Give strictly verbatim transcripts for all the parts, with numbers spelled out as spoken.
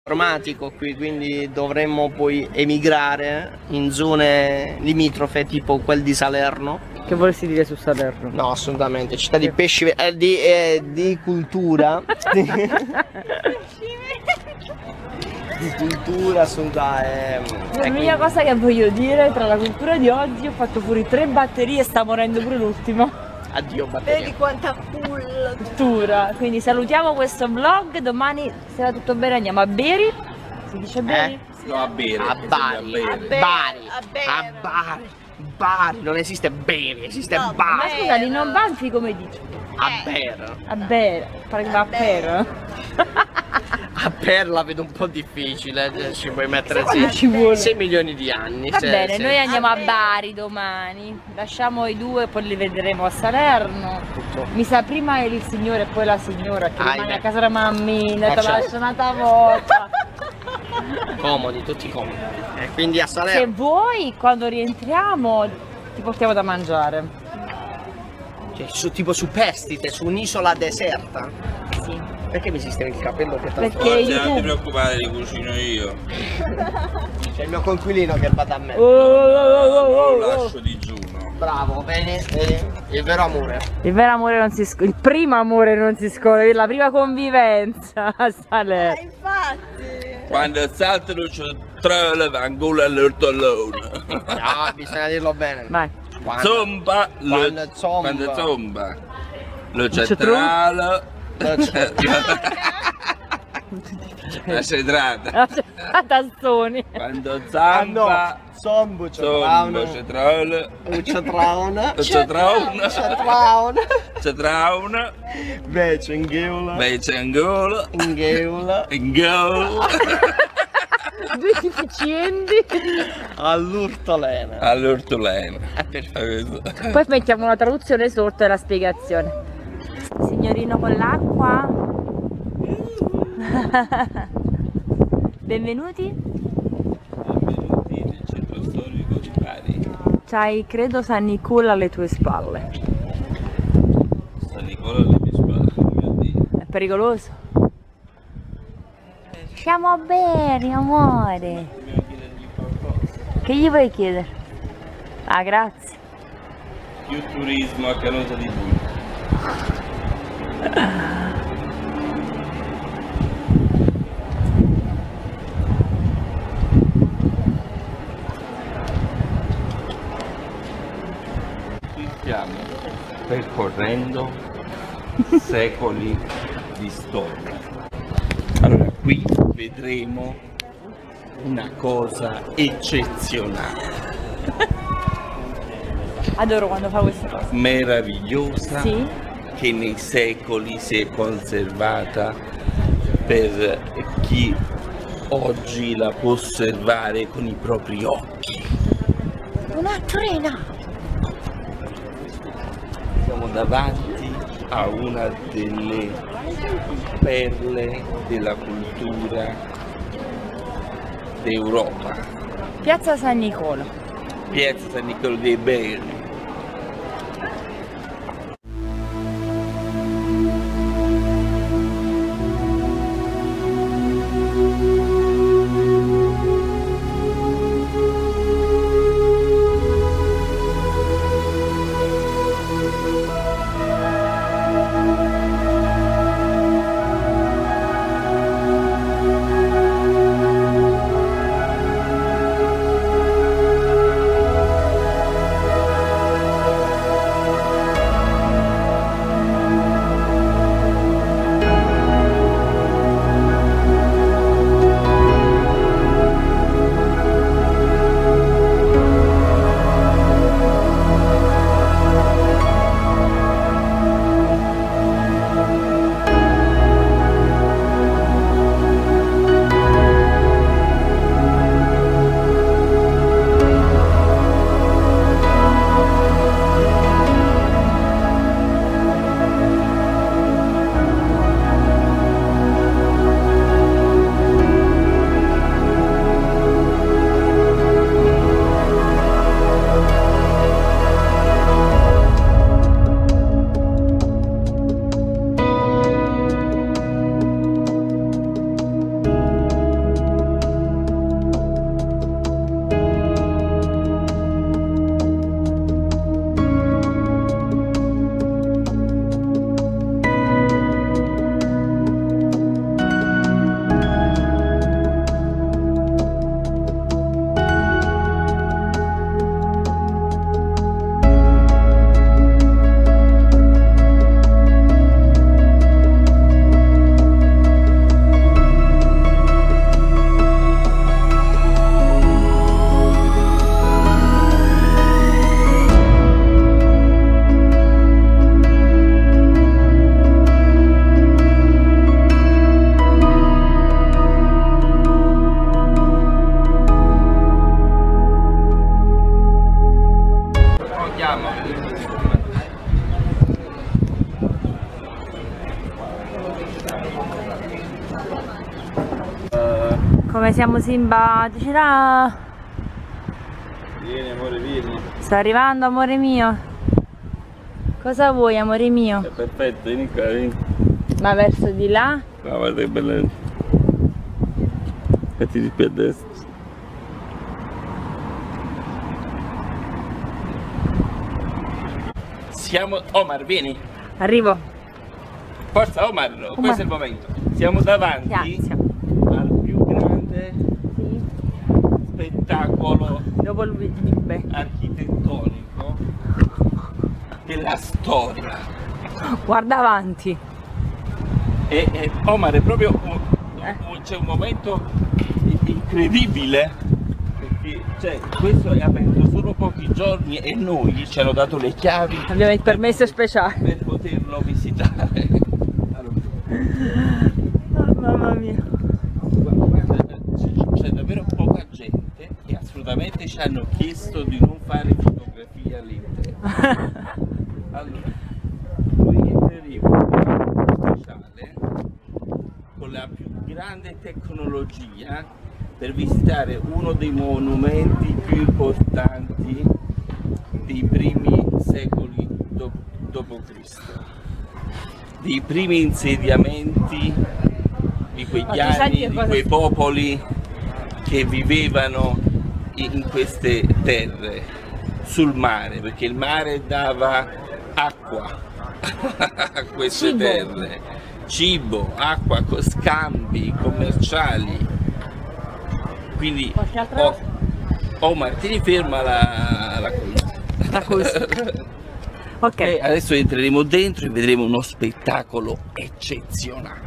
informatico qui, quindi dovremmo poi emigrare in zone limitrofe tipo quel di Salerno. Che vorresti dire su Salerno? No, assolutamente, città di pesci, eh, di, eh, di cultura. di, di cultura assolutamente. Eh, L'unica cosa che voglio dire, tra la cultura di oggi ho fatto fuori tre batterie e sta morendo pure l'ultimo. Addio batteria. Vedi quanta Cultura. Quindi salutiamo questo vlog, domani se va tutto bene andiamo a Beri. Si dice Beri? Eh? No, a bere. A Bari, a a bere. Bari, a bere. a Bari, Bari, non esiste Beri, esiste No, Bari. Ma scusami, non Banfi come dici? A Bere. A Beri, pare che va a Per. A Per la vedo un po' difficile, eh, ci puoi mettere Quanto ci vuole? sei milioni di anni. Va se- bene, se- noi andiamo a A Beri. Bari domani, lasciamo i due, poi li vedremo a Salerno. Tutto. Mi sa prima il signore e poi la signora che Ahimè. rimane a casa da mammina, Eh, te certo. lascia un'altra volta. Comodi, tutti comodi. E quindi a Se Salerno. vuoi, quando rientriamo, ti portiamo da mangiare. Cioè, su, tipo su Pestite, su un'isola deserta. Sì. Perché mi sistemi il capello che tanto? Perché Oggi non ti io... preoccupare, li cucino io. C'è il mio conquilino che va da me. Oh, oh, oh, oh, Lo oh, oh. lascio digiuno. Bravo, vedi? Vedi? Il vero amore. Il vero amore non si scorda, il primo amore non si scorda, la prima convivenza a Salerno. Eh, infatti. Quando saltano c'è trolla vangola all'ortolone. No, bisogna dirlo bene. Vai. Quando- Zomba, lo- Quando zomba. Quando zomba. Lo c'è centrale. Lo c'è- La cedrata. A tastoni. Quando Ah zamba. no, zombo, c'è Zomba, trauna. cetrale. C'è trauna. C'è trauna. C'è trauna. C'è trauna. Invece in gheola. Invece angola. In gheola. Angola. Due deficienti. All'urtolena. All'ortolena. È perfetto. Poi mettiamo una traduzione sotto e la spiegazione. Signorino con l'acqua. Benvenuti. Benvenuti nel centro storico di Bari. C'hai, credo, San Nicola alle tue spalle. San Nicola alle mie spalle, mio Dio. È pericoloso. Siamo bene, amore. Dobbiamo chiedergli qualcosa. Che gli vuoi chiedere? Ah, grazie. Più turismo a causa di lui. Qui stiamo percorrendo secoli di storia. Allora, qui vedremo una cosa eccezionale, Adoro quando fa queste cose. meravigliosa, Sì? che nei secoli si è conservata per chi oggi la può osservare con i propri occhi. Una trena! Siamo davanti a una delle perle della cultura d'Europa, Piazza San Nicola. Piazza San Nicola dei Beri. Uh, Come siamo simpatici, là. Vieni amore, vieni. Sto arrivando, amore mio. Cosa vuoi, amore mio? È perfetto, vieni qua, vieni. Ma verso di là? No, guarda che bella. Mettiti più a destra. Siamo... Omar, vieni. Arrivo. Forza Omar, Omar. questo è il momento. Siamo davanti Grazie. al più grande Sì. spettacolo Dopo il Big architettonico della storia. Guarda avanti. E, e Omar è proprio un- Eh. un- c'è un momento incredibile perché cioè, questo è aperto solo pochi giorni e noi ci hanno dato le chiavi Abbiamo il permesso speciale. per poterlo visitare. Allora, Oh, mamma mia. guarda, c'è- c'è davvero poca gente e assolutamente ci hanno chiesto di non fare fotografie all'interno. Allora, noi entreremo in un speciale con la più grande tecnologia per visitare uno dei monumenti più importanti dei primi secoli do- dopo Cristo, dei primi insediamenti di quei Ma tu sai piani, che di cosa- quei popoli che vivevano in queste terre, sul mare, perché il mare dava acqua a queste Cibo. terre, cibo, acqua, co- scambi commerciali. Quindi Qualche altra oh, cosa? Omar, tieni ferma la, la cosa. La cosa. Ok. E adesso entreremo dentro e vedremo uno spettacolo eccezionale.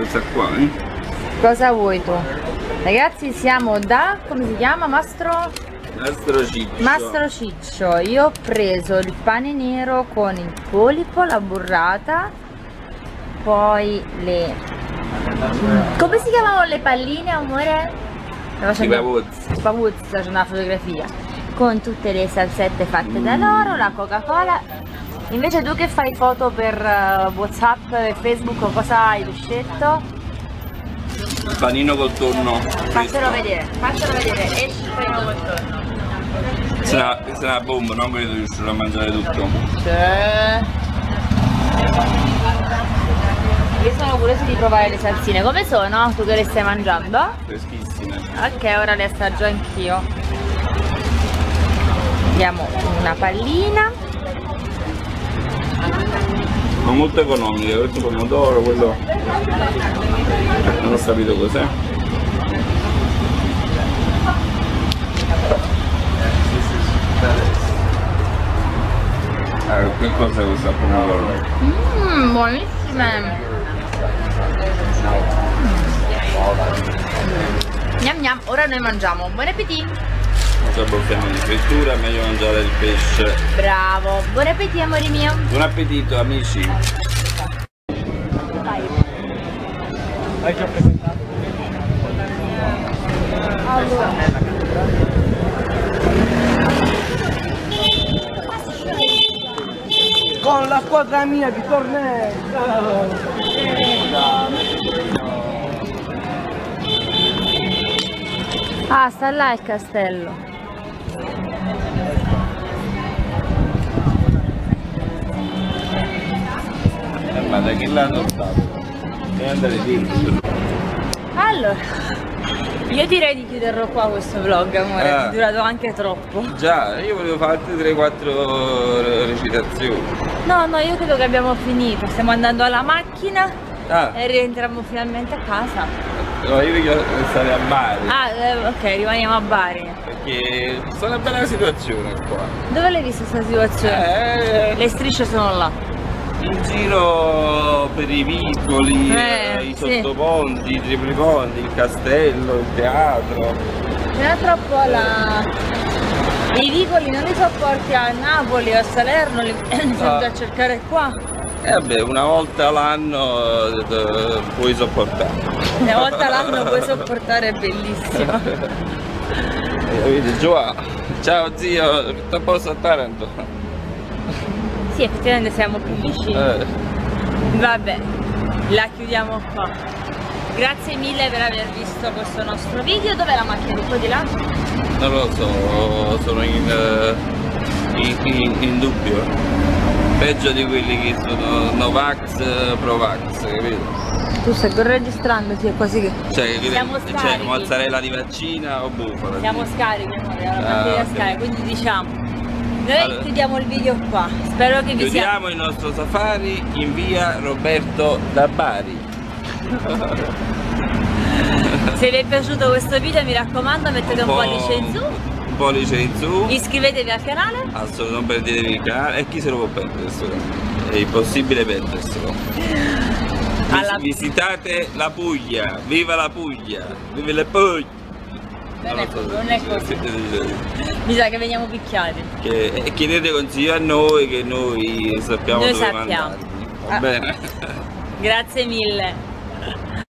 questa qua, eh? Cosa vuoi tu? Ragazzi, siamo da, come si chiama? Mastro? Mastro Ciccio. Mastro Ciccio. Io ho preso il pane nero con il polipo, la burrata, poi le... come si chiamavano le palline, amore? I pavuzzi. I pavuzzi, sto facendo una fotografia. Con tutte le salsette fatte da loro, la Coca-Cola. Invece tu che fai foto per uh, WhatsApp e Facebook, cosa hai scelto? Panino col tonno. Faccelo vedere, faccelo vedere, esci il panino col tonno. Questa è una bomba, non credo di riuscire a mangiare tutto. C'è. Io sono curiosa di provare le salsine, come sono? Tu che le stai mangiando? Freschissime. Ok, ora le assaggio anch'io. Diamo una pallina. Ma molto economiche, questo pomodoro, quello... non ho capito cos'è. Ah, che cos'è questo pomodoro? Mmm, buonissime. Gnam gnam, ora noi mangiamo. Buon appetito! Non so, boffiamo di frittura, è meglio mangiare il pesce. Bravo, buon appetito amore mio. Buon appetito amici. Vai. Hai già presentato? Allora. Con la squadra mia di torneo. Ah, sta là il castello. Eh, ma da che lato stato? Devi andare dentro. Allora, io direi di chiuderlo qua questo vlog, amore, Ah. è durato anche troppo. Già, io volevo farti tre quattro recitazioni. No, no, io credo che abbiamo finito, stiamo andando alla macchina Ah, e rientriamo finalmente a casa. no, io voglio stare a Bari. Ah, eh, ok, rimaniamo a Bari. Perché sta una bella situazione qua. Dove l'hai vista questa situazione? Eh, Le strisce sono là. in giro per i vicoli, Eh, eh, i sì. sottoponti, i tripli ponti, il castello, il teatro. C'era troppo la... I vicoli non li sopporti a Napoli o a Salerno, li li Ah. a cercare qua. E vabbè, una volta all'anno eh, eh, puoi sopportare. Una volta l'anno puoi sopportare, è bellissimo. Vedi, Gioà. Ciao zio, tutto a posto a Taranto? Sì, effettivamente siamo più vicini. Eh, Vabbè, la chiudiamo qua. Grazie mille per aver visto questo nostro video. Dov'è la macchina di qua di là? non lo so, sono in, eh, in, in- in dubbio. Peggio di quelli che sono Novax, Provax, capito? Tu stai registrando, sì, è quasi che... Cioè, che- Siamo cioè scarichi. mozzarella di vaccina o bufala? Siamo scarichi, amore, alla Ah, batteria ok. scarica, quindi diciamo... Noi Allora. chiudiamo il video qua. Spero che vi sia... Chiudiamo il nostro safari in via Roberto da Bari. Se vi è piaciuto questo video mi raccomando mettete un, pollice in su, Un pollice in su. iscrivetevi al canale. Assolutamente, non perdetevi il canale. E chi se lo può perdere questo canale? È impossibile perderselo. Vis- Alla- Visitate la Puglia, viva la Puglia, viva le Puglie. Non è, lo so, non è così. che- Mi sa che veniamo picchiati. che- e chiedete consiglio a noi che noi sappiamo Noi dove sappiamo. mandarvi. Va Ah. bene? Grazie mille.